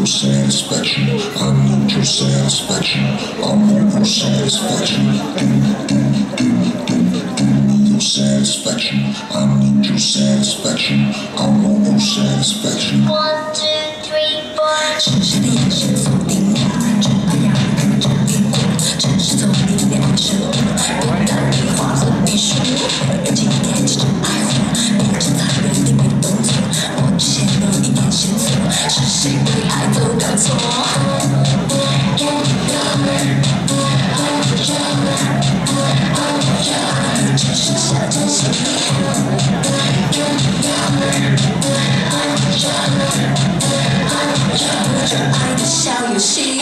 your satisfaction. I need your satisfaction. I want your satisfaction. Give me your satisfaction. I need your satisfaction. I want your satisfaction. 1, 2, 3, 4。 深深的眼神锁定我，只怕让你看着定过，只是从你的眼神，变得你花和你说，今天只爱我，别只残忍的没动作，我只陷入你眼线错，是谁对爱都搞错？只是想珍惜这爱的小游戏。